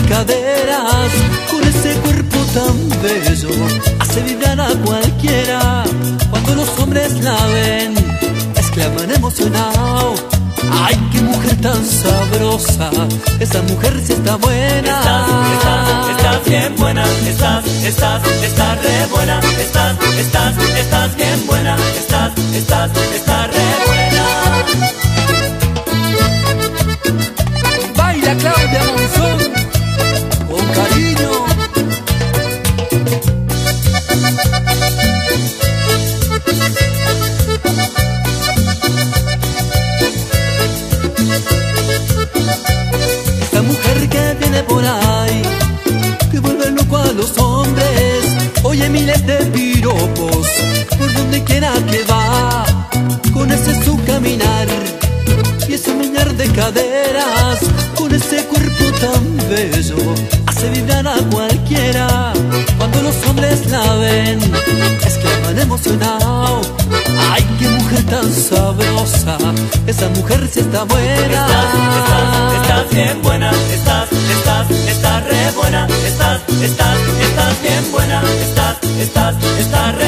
caderas, con ese cuerpo tan bello, hace vibrar a cualquiera. Cuando los hombres la ven, exclaman emocionado: ¡ay, qué mujer tan sabrosa! Esa mujer sí está buena. Estás bien buena. Estás re buena. Estás bien buena. Estás re buena. Baila Claudia Monzón, con cariño. Esta mujer que viene por ahí, que vuelve loco a los hombres, oye miles de piropos por donde quiera que va, con ese su caminar y ese meñar de caderas, con ese cuerpo tan bello, hace vibrar a cualquiera. Cuando los hombres la ven, exclaman emocionado: ¡ay, qué mujer tan sabrosa! Esa mujer sí está buena. Estás bien buena. Estás re buena. Estás bien buena. Estás re